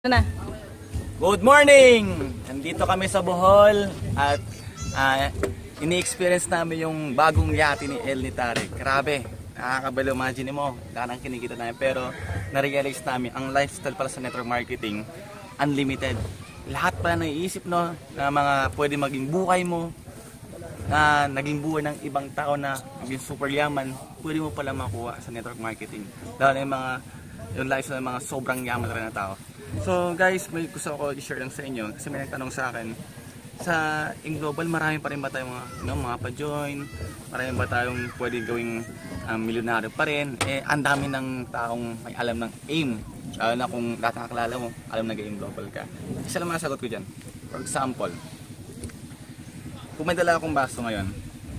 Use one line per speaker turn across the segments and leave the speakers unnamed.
Na.
Good morning! Nandito kami sa Bohol at ini-experience namin yung bagong yate ni El ni Tarek. Grabe, nakakabalo, imagine mo, darang kinikita namin, pero na-realize namin ang lifestyle pala sa network marketing, unlimited. Lahat pala naiisip, no, na mga pwede maging buhay mo, na naging buhay ng ibang tao na maging super yaman, pwede mo pala makuha sa network marketing. Dahil yung lifestyle ng mga sobrang yaman na tao. So guys, may gusto ko i-share lang sa inyo kasi may nagtanong sa akin, sa global marami pa rin ba tayong mga pa-join, marami ba tayong pwede gawing milyonaryo pa rin. Ang dami ng taong may alam ng AIM, lalo na kung lahat ng kakilala mo alam na nag-AIM global ka. Isa lang masagot ko dyan. For example, kung may dala akong baso ngayon,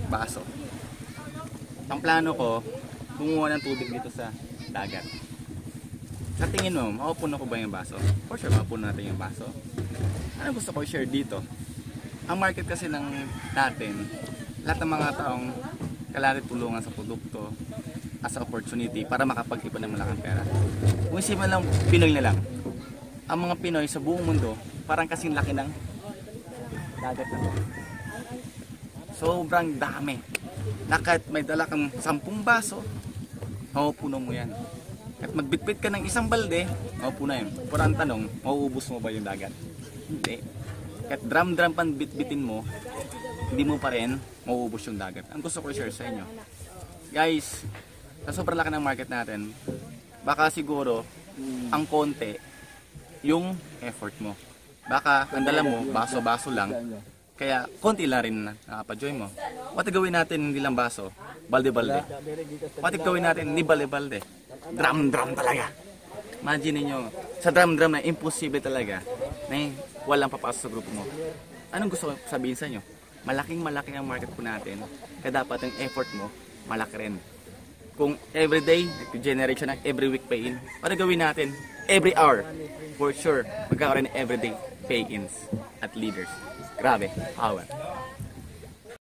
ang plano ko kumuha ng tubig dito sa dagat. Sa tingin mo, mapupuno ko ba yung baso? For sure, mapupuno natin yung baso. Ano gusto ko i-share dito? Ang market kasi natin, lahat ng mga taong kailangan tulungan sa produkto as opportunity para makapag-ipon ng malaking pera. Kung isipin lang, Pinoy na lang. Ang mga Pinoy sa buong mundo, parang kasing laki ng dagat na to. Sobrang dami. Kahit may dala kang 10 baso, mapupuno mo yan. At magbitbit ka ng isang balde, mapupuno yan. Pero ang tanong, mauubos mo ba yung dagat? Hindi. Kahit drum-drum pan bitbitin mo, hindi mo pa rin mauubos yung dagat. Ang gusto ko i-share sa inyo, guys, sa sobrang laki ng market natin, baka siguro, ang konti, yung effort mo. Baka, ang dala mo, baso-baso lang, kaya konti lang rin nakapa-join mo. What gawin natin hindi lang baso, balde-balde. What gawin natin hindi balde-balde, drum-drum talaga. Imagine niyo, sa drum-drum na imposible talaga na walang papasok sa grupo mo. Anong gusto ko sabihin sa inyo? Malaking-malaki ang market po natin, kaya dapat ang effort mo malaki rin. Kung everyday, nag-generate siya ng every week pay-in, para gawin natin every hour, for sure magkakaroon ng everyday pay-ins at leaders. Grabe, power.